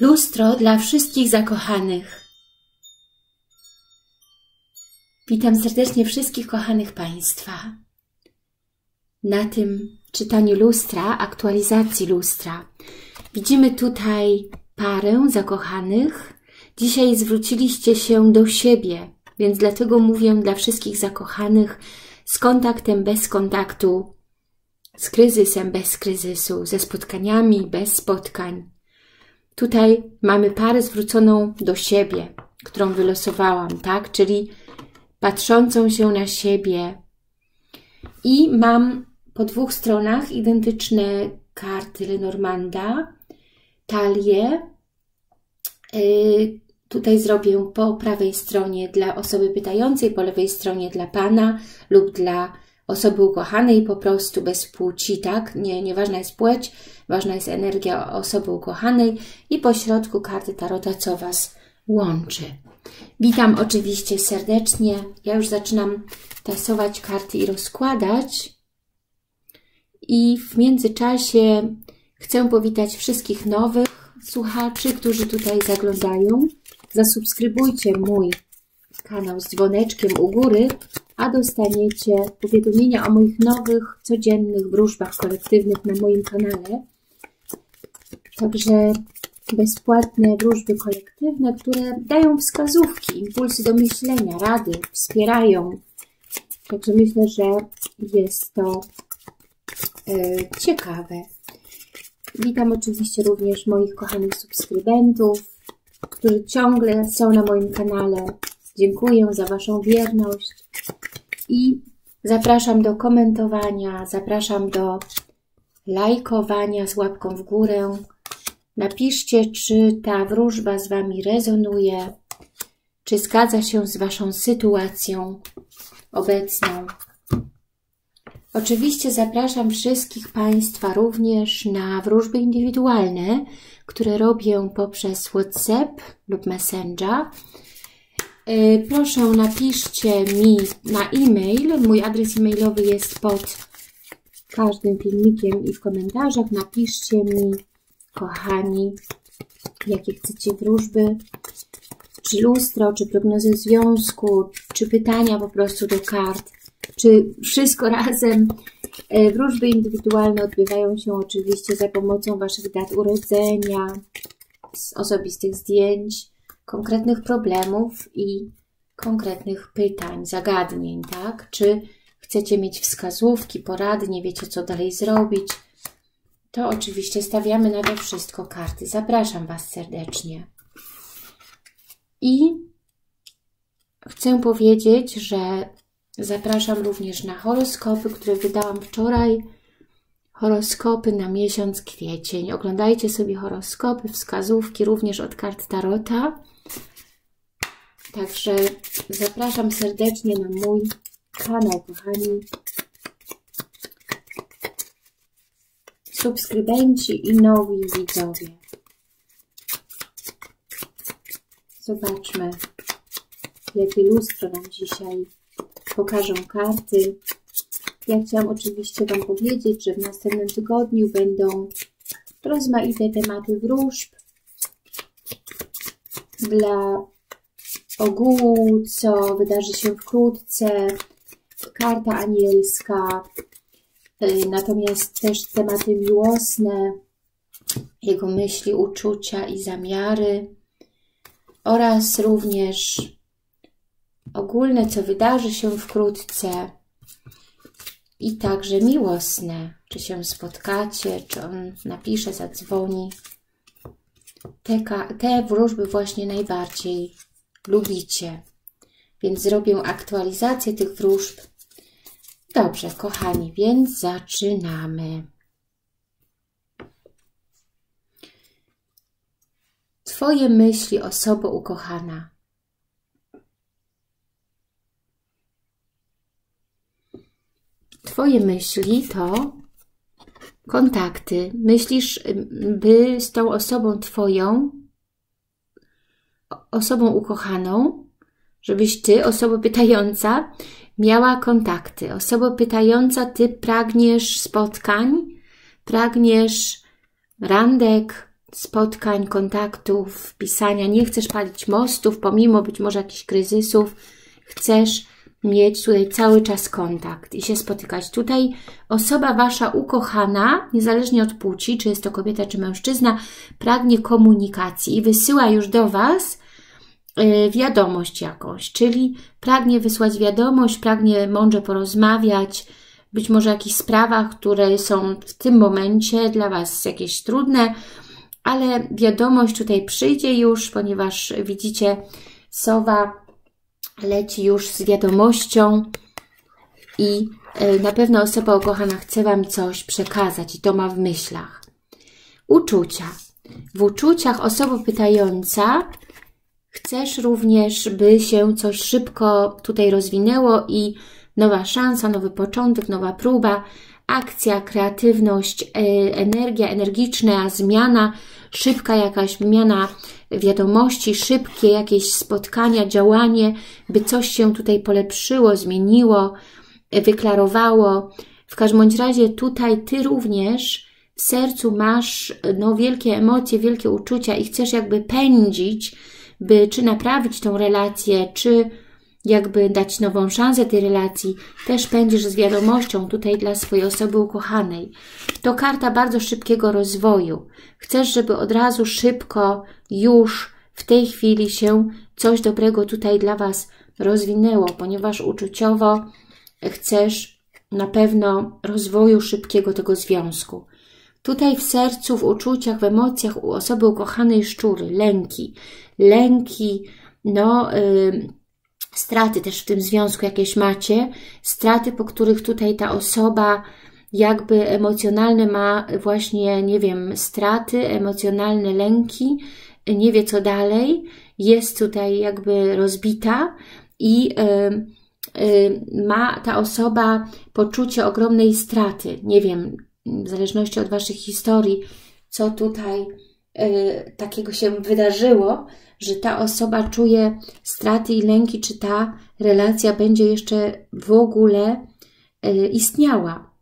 Lustro dla wszystkich zakochanych. Witam serdecznie wszystkich kochanych Państwa na tym czytaniu lustra, aktualizacji lustra. Widzimy tutaj parę zakochanych. Dzisiaj zwróciliście się do siebie, więc dlatego mówię dla wszystkich zakochanych z kontaktem, bez kontaktu, z kryzysem, bez kryzysu, ze spotkaniami, bez spotkań. Tutaj mamy parę zwróconą do siebie, którą wylosowałam, tak? Czyli patrzącą się na siebie. I mam po dwóch stronach identyczne karty Lenormanda, talię. Tutaj zrobię po prawej stronie dla osoby pytającej, po lewej stronie dla Pana lub dla osoby ukochanej, po prostu bez płci, tak? Nieważna jest płeć, ważna jest energia osoby ukochanej i po środku karty Tarota, co Was łączy. Witam oczywiście serdecznie. Ja już zaczynam tasować karty i rozkładać. I w międzyczasie chcę powitać wszystkich nowych słuchaczy, którzy tutaj zaglądają. Zasubskrybujcie mój kanał z dzwoneczkiem u góry, a dostaniecie powiadomienia o moich nowych, codziennych wróżbach kolektywnych na moim kanale. Także bezpłatne wróżby kolektywne, które dają wskazówki, impulsy do myślenia, rady, wspierają. Także myślę, że jest to ciekawe. Witam oczywiście również moich kochanych subskrybentów, którzy ciągle są na moim kanale. Dziękuję za Waszą wierność i zapraszam do komentowania, zapraszam do lajkowania z łapką w górę. Napiszcie, czy ta wróżba z Wami rezonuje, czy zgadza się z Waszą sytuacją obecną. Oczywiście zapraszam wszystkich Państwa również na wróżby indywidualne, które robię poprzez WhatsApp lub Messenger. Proszę, napiszcie mi na e-mail. Mój adres e-mailowy jest pod każdym filmikiem i w komentarzach. Napiszcie mi, kochani, jakie chcecie wróżby, czy lustro, czy prognozę związku, czy pytania po prostu do kart, czy wszystko razem. Wróżby indywidualne odbywają się oczywiście za pomocą Waszych dat urodzenia, osobistych zdjęć, konkretnych problemów i konkretnych pytań, zagadnień, tak? Czy chcecie mieć wskazówki, porady, nie wiecie, co dalej zrobić, to oczywiście stawiamy na to wszystko karty. Zapraszam Was serdecznie. I chcę powiedzieć, że zapraszam również na horoskopy, które wydałam wczoraj. Horoskopy na miesiąc kwiecień. Oglądajcie sobie horoskopy, wskazówki również od kart Tarota. Także zapraszam serdecznie na mój kanał, kochani subskrybenci i nowi widzowie. Zobaczmy, jakie lustro nam dzisiaj pokażą karty. Ja chciałam oczywiście Wam powiedzieć, że w następnym tygodniu będą rozmaite tematy wróżb dla ogółu, co wydarzy się wkrótce, karta anielska, natomiast też tematy miłosne, jego myśli, uczucia i zamiary oraz również ogólne, co wydarzy się wkrótce i także miłosne, czy się spotkacie, czy on napisze, zadzwoni. Te wróżby właśnie najbardziej lubicie, więc zrobię aktualizację tych wróżb. Dobrze, kochani, więc zaczynamy. Twoje myśli, osobo ukochana. Twoje myśli to kontakty. Myślisz, by z tą osobą Twoją, osobą ukochaną, żebyś Ty, osoba pytająca, miała kontakty. Osoba pytająca, Ty pragniesz spotkań, pragniesz randek, spotkań, kontaktów, pisania. Nie chcesz palić mostów, pomimo być może jakichś kryzysów. Chcesz mieć tutaj cały czas kontakt i się spotykać. Tutaj osoba Wasza ukochana, niezależnie od płci, czy jest to kobieta, czy mężczyzna, pragnie komunikacji i wysyła już do Was wiadomość jakąś, czyli pragnie wysłać wiadomość, pragnie mądrze porozmawiać, być może o jakichś sprawach, które są w tym momencie dla Was jakieś trudne, ale wiadomość tutaj przyjdzie już, ponieważ widzicie, sowa leci już z wiadomością i na pewno osoba ukochana chce Wam coś przekazać i to ma w myślach. Uczucia. W uczuciach osoba pytająca chcesz również, by się coś szybko tutaj rozwinęło i nowa szansa, nowy początek, nowa próba, akcja, kreatywność, energia, energiczna zmiana, szybka jakaś wymiana wiadomości, szybkie jakieś spotkania, działanie, by coś się tutaj polepszyło, zmieniło, wyklarowało. W każdym bądź razie tutaj Ty również w sercu masz wielkie emocje, wielkie uczucia i chcesz jakby pędzić, by czy naprawić tą relację, czy jakby dać nową szansę tej relacji, też pędzisz z wiadomością tutaj dla swojej osoby ukochanej. To karta bardzo szybkiego rozwoju. Chcesz, żeby od razu szybko, już w tej chwili się coś dobrego tutaj dla Was rozwinęło, ponieważ uczuciowo chcesz na pewno rozwoju szybkiego tego związku. Tutaj w sercu, w uczuciach, w emocjach u osoby ukochanej szczury, lęki, straty też w tym związku jakieś macie, straty, po których tutaj ta osoba jakby emocjonalne ma właśnie, nie wiem, straty, emocjonalne lęki, nie wie co dalej, jest tutaj jakby rozbita i ma ta osoba poczucie ogromnej straty. Nie wiem, w zależności od Waszych historii, co tutaj takiego się wydarzyło, że ta osoba czuje straty i lęki, czy ta relacja będzie jeszcze w ogóle istniała.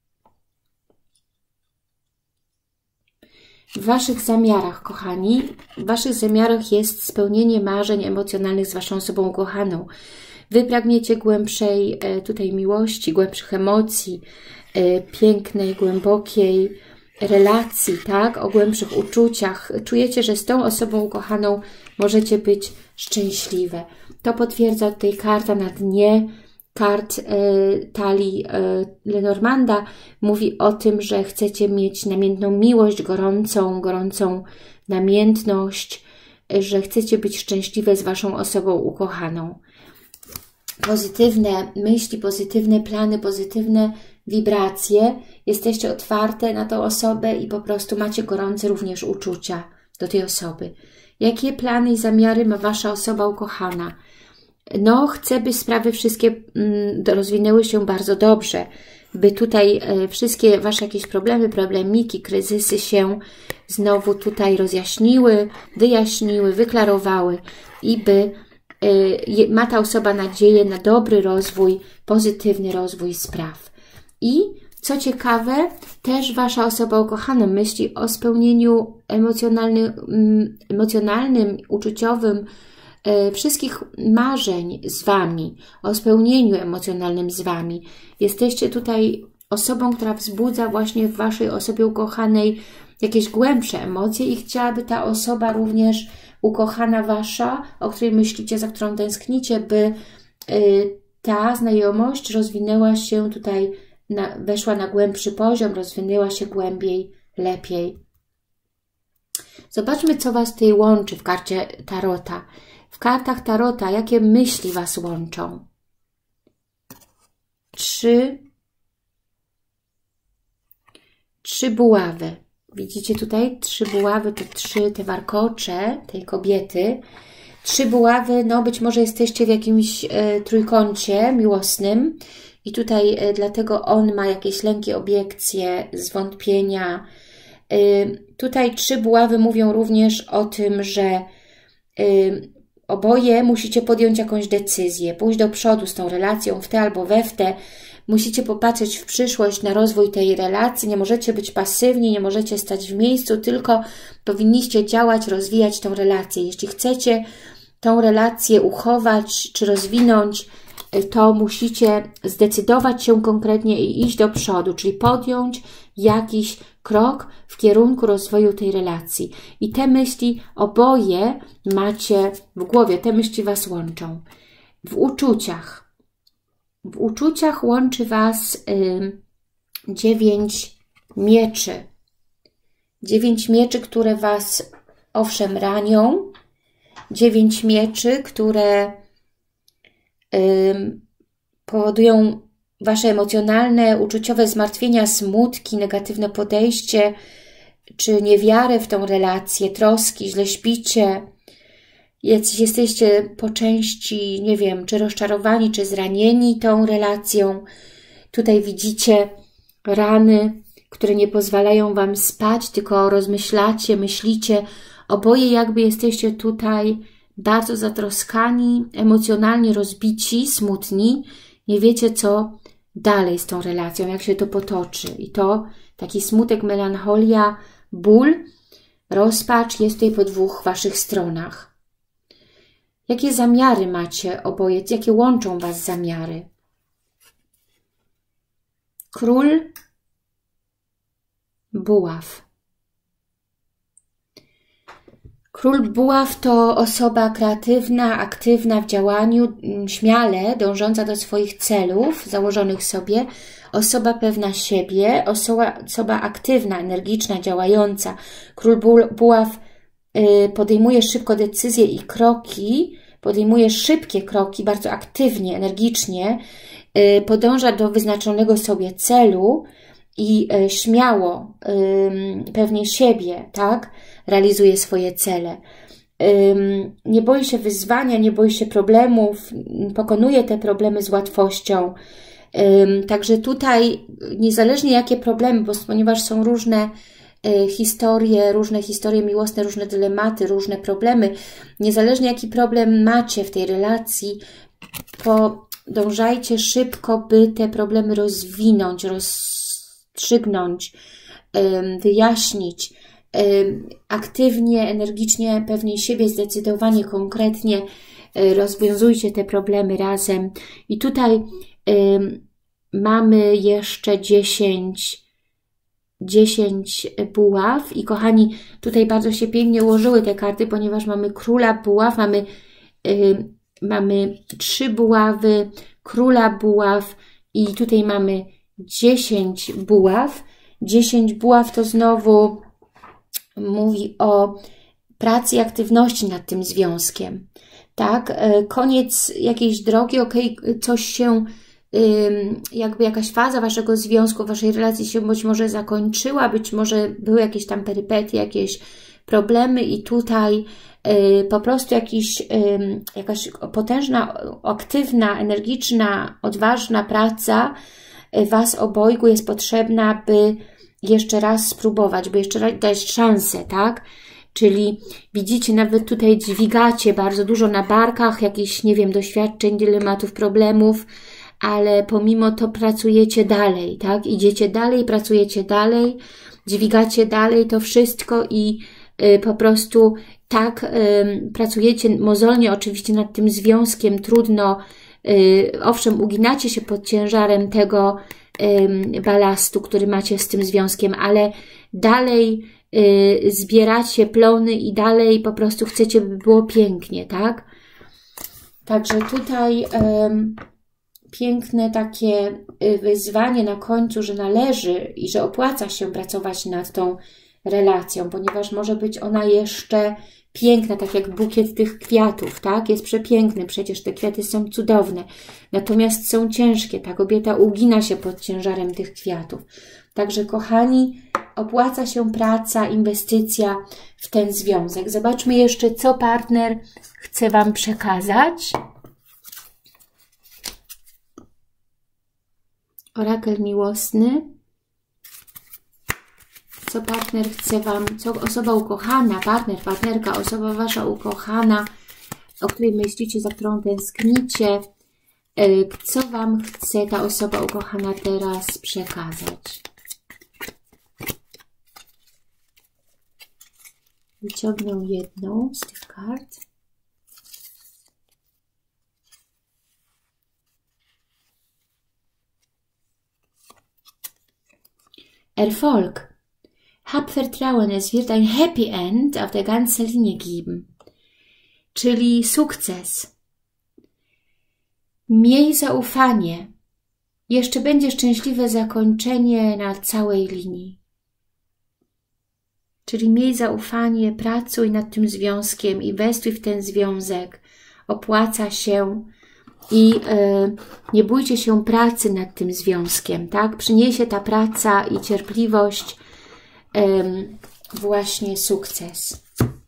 W Waszych zamiarach, kochani, w Waszych zamiarach jest spełnienie marzeń emocjonalnych z Waszą osobą ukochaną. Wy pragniecie głębszej tutaj miłości, głębszych emocji, pięknej, głębokiej relacji, tak? O głębszych uczuciach. Czujecie, że z tą osobą ukochaną możecie być szczęśliwe. To potwierdza tutaj karta na dnie kart talii Lenormanda. Mówi o tym, że chcecie mieć namiętną miłość, gorącą namiętność, że chcecie być szczęśliwe z Waszą osobą ukochaną. Pozytywne myśli, pozytywne plany, pozytywne wibracje. Jesteście otwarte na tą osobę i po prostu macie gorące również uczucia do tej osoby. Jakie plany i zamiary ma Wasza osoba ukochana? Chcę, by sprawy wszystkie rozwinęły się bardzo dobrze, by tutaj wszystkie Wasze jakieś problemy, problemiki, kryzysy się znowu tutaj rozjaśniły, wyjaśniły, wyklarowały i by ma ta osoba nadzieję na dobry rozwój, pozytywny rozwój spraw. I co ciekawe, też Wasza osoba ukochana myśli o spełnieniu emocjonalnym, uczuciowym wszystkich marzeń z Wami, o spełnieniu emocjonalnym z Wami. Jesteście tutaj osobą, która wzbudza właśnie w Waszej osobie ukochanej jakieś głębsze emocje i chciałaby ta osoba również ukochana Wasza, o której myślicie, za którą tęsknicie, by ta znajomość rozwinęła się tutaj, weszła na głębszy poziom, rozwinęła się głębiej, lepiej. Zobaczmy, co Was tutaj łączy w karcie Tarota. W kartach Tarota, jakie myśli Was łączą? Trzy buławy. Widzicie tutaj? 3 buławy to 3 te warkocze tej kobiety. 3 buławy, być może jesteście w jakimś trójkącie miłosnym i tutaj dlatego on ma jakieś lęki, obiekcje, zwątpienia. Tutaj 3 buławy mówią również o tym, że oboje musicie podjąć jakąś decyzję, pójść do przodu z tą relacją w te albo we w te, musicie popatrzeć w przyszłość na rozwój tej relacji, nie możecie być pasywni, nie możecie stać w miejscu, tylko powinniście działać, rozwijać tą relację. Jeśli chcecie tą relację uchować czy rozwinąć, to musicie zdecydować się konkretnie i iść do przodu, czyli podjąć jakiś krok w kierunku rozwoju tej relacji. I te myśli oboje macie w głowie, te myśli Was łączą. W uczuciach łączy Was 9 mieczy. 9 mieczy, które Was owszem ranią. 9 mieczy, które powodują Wasze emocjonalne, uczuciowe zmartwienia, smutki, negatywne podejście, czy niewiarę w tą relację, troski, źle śpicie. Jesteście po części, nie wiem, czy rozczarowani, czy zranieni tą relacją. Tutaj widzicie rany, które nie pozwalają Wam spać, tylko rozmyślacie, myślicie. Oboje jakby jesteście tutaj bardzo zatroskani, emocjonalnie rozbici, smutni. Nie wiecie, co dalej z tą relacją, jak się to potoczy. I to taki smutek, melancholia, ból, rozpacz jest tutaj po dwóch Waszych stronach. Jakie zamiary macie oboje? Jakie łączą Was zamiary? Król buław. Król buław to osoba kreatywna, aktywna w działaniu, śmiale dążąca do swoich celów założonych sobie, osoba pewna siebie, osoba aktywna, energiczna, działająca. Król buław podejmuje szybko decyzje i kroki, podejmuje szybkie kroki, bardzo aktywnie, energicznie, podąża do wyznaczonego sobie celu i śmiało, pewnie siebie, tak, realizuje swoje cele. Nie boi się wyzwania, nie boi się problemów, pokonuje te problemy z łatwością. Także tutaj, niezależnie jakie problemy, ponieważ są różne historie miłosne, różne dylematy, różne problemy, niezależnie jaki problem macie w tej relacji, podążajcie szybko, by te problemy rozwinąć, rozstrzygnąć, wyjaśnić, aktywnie, energicznie, pewnie siebie, zdecydowanie, konkretnie rozwiązujcie te problemy razem. I tutaj mamy jeszcze 10 buław i kochani, tutaj bardzo się pięknie ułożyły te karty, ponieważ mamy króla buław, mamy 3 buławy, króla buław i tutaj mamy 10 buław. 10 buław to znowu mówi o pracy i aktywności nad tym związkiem. Tak, koniec jakiejś drogi, coś się, jakby jakaś faza Waszego związku, Waszej relacji się być może zakończyła, być może były jakieś tam perypetie, jakieś problemy i tutaj po prostu jakaś potężna, aktywna, energiczna, odważna praca Was obojgu jest potrzebna, by jeszcze raz spróbować, by jeszcze raz dać szansę, tak? Czyli widzicie, nawet tutaj dźwigacie bardzo dużo na barkach, jakichś, nie wiem, doświadczeń, dylematów, problemów, ale pomimo to pracujecie dalej, tak? Idziecie dalej, pracujecie dalej, dźwigacie dalej to wszystko i po prostu tak pracujecie mozolnie oczywiście nad tym związkiem, trudno, owszem, uginacie się pod ciężarem tego balastu, który macie z tym związkiem, ale dalej zbieracie plony i dalej po prostu chcecie, by było pięknie, tak? Także tutaj piękne takie wyzwanie na końcu, że należy i że opłaca się pracować nad tą relacją, ponieważ może być ona jeszcze piękna, tak jak bukiet tych kwiatów, tak? Jest przepiękny, przecież te kwiaty są cudowne, natomiast są ciężkie, ta kobieta ugina się pod ciężarem tych kwiatów. Także kochani, opłaca się praca, inwestycja w ten związek. Zobaczmy jeszcze, co partner chce Wam przekazać. Orakel miłosny. Co partner chce Wam, co osoba ukochana, partner, partnerka, osoba Wasza ukochana, o której myślicie, za którą tęsknicie, Co Wam chce ta osoba ukochana teraz przekazać? Wyciągnę jedną z tych kart. Erfolg. Hab Vertrauen, es wird ein Happy End auf der ganzen Linie geben. Czyli sukces. Miej zaufanie. Jeszcze będzie szczęśliwe zakończenie na całej linii. Czyli miej zaufanie, pracuj nad tym związkiem, inwestuj w ten związek. Opłaca się i nie bójcie się pracy nad tym związkiem, tak? Przyniesie ta praca i cierpliwość właśnie sukces.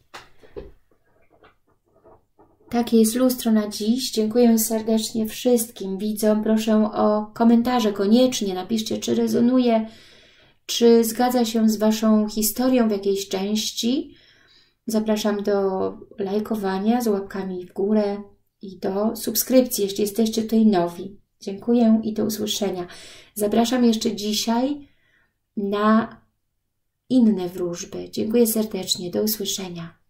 Takie jest lustro na dziś. Dziękuję serdecznie wszystkim widzom. Proszę o komentarze koniecznie. Napiszcie, czy rezonuje, czy zgadza się z Waszą historią w jakiejś części. Zapraszam do lajkowania z łapkami w górę i do subskrypcji, jeśli jesteście tutaj nowi. Dziękuję i do usłyszenia. Zapraszam jeszcze dzisiaj na inne wróżby. Dziękuję serdecznie. Do usłyszenia.